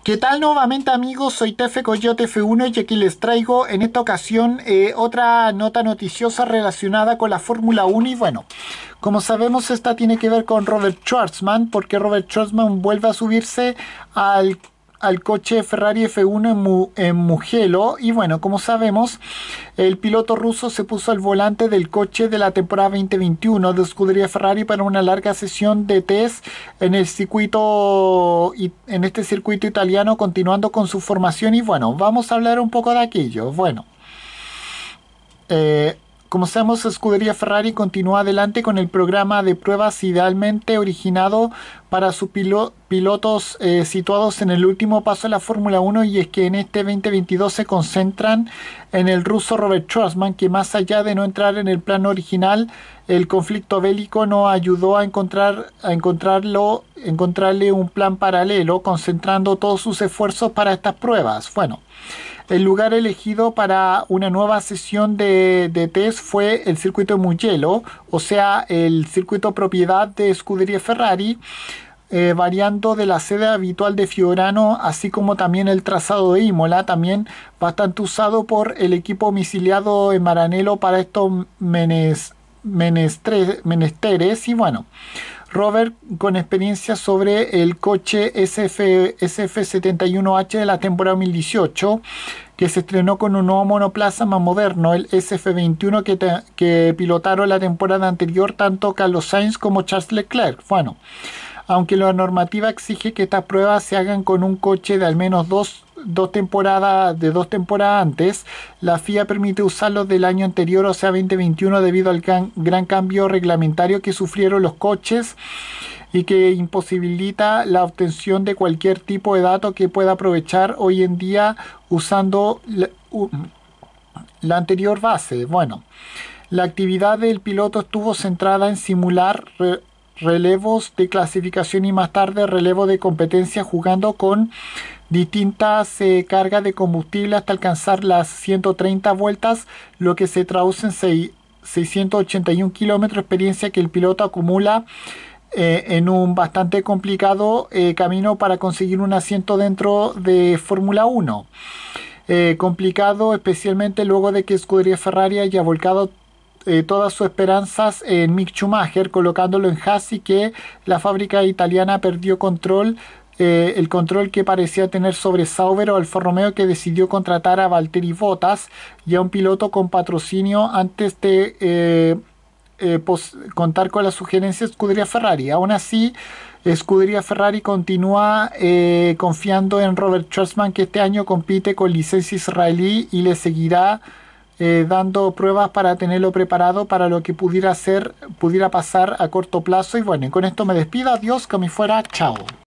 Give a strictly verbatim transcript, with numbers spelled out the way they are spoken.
¿Qué tal nuevamente amigos? Soy Tefe Coyote F uno y aquí les traigo en esta ocasión eh, otra nota noticiosa relacionada con la Fórmula uno y bueno, como sabemos esta tiene que ver con Robert Schwarzman porque Robert Schwarzman vuelve a subirse al, al coche Ferrari F uno en, Mu- en Mugello y bueno, como sabemos el piloto ruso se puso al volante del coche de la temporada veinte veintiuno de escudería Ferrari para una larga sesión de test en el circuito y en este circuito italiano, continuando con su formación. Y bueno, vamos a hablar un poco de aquello. Bueno, eh, como sabemos, Escudería Ferrari continúa adelante con el programa de pruebas idealmente originado para sus pilo- pilotos eh, situados en el último paso de la Fórmula uno, y es que en este veinte veintidós se concentran en el ruso Robert Schwarzman, que más allá de no entrar en el plano original, el conflicto bélico no ayudó a encontrar a encontrarlo encontrarle un plan paralelo, concentrando todos sus esfuerzos para estas pruebas. Bueno, el lugar elegido para una nueva sesión de, de test fue el circuito de Mugello, o sea, el circuito propiedad de Scuderia Ferrari, eh, variando de la sede habitual de Fiorano, así como también el trazado de Imola, también bastante usado por el equipo domiciliado en Maranello para estos menes, menestre, menesteres. Y bueno, Robert, con experiencia sobre el coche S F, S F setenta y uno H de la temporada dos mil dieciocho, que se estrenó con un nuevo monoplaza más moderno, el S F veintiuno, que, te, que pilotaron la temporada anterior tanto Carlos Sainz como Charles Leclerc. Bueno, aunque la normativa exige que estas pruebas se hagan con un coche de al menos dos, dos temporadas de dos temporadas antes, la F I A permite usarlos del año anterior, o sea veinte veintiuno, debido al gran, gran cambio reglamentario que sufrieron los coches y que imposibilita la obtención de cualquier tipo de dato que pueda aprovechar hoy en día usando la, u, la anterior base. Bueno, la actividad del piloto estuvo centrada en simular re, relevos de clasificación y más tarde relevo de competencia, jugando con distintas eh, cargas de combustible hasta alcanzar las ciento treinta vueltas, lo que se traduce en seiscientos ochenta y uno kilómetros, experiencia que el piloto acumula eh, en un bastante complicado eh, camino para conseguir un asiento dentro de Fórmula uno. Eh, complicado especialmente luego de que Scuderia Ferrari haya volcado eh, todas sus esperanzas en Mick Schumacher, colocándolo en Haas, y que la fábrica italiana perdió control, eh, el control que parecía tener sobre Sauber o Alfa Romeo, que decidió contratar a Valtteri Bottas y a un piloto con patrocinio antes de eh, eh, pos, contar con la sugerencia de Scuderia Ferrari. Aún así, Scuderia Ferrari continúa eh, confiando en Robert Schwarzman, que este año compite con licencia israelí, y le seguirá eh, dando pruebas para tenerlo preparado para lo que pudiera ser, pudiera pasar a corto plazo. Y bueno, y con esto me despido. Adiós, que me fuera. Chao.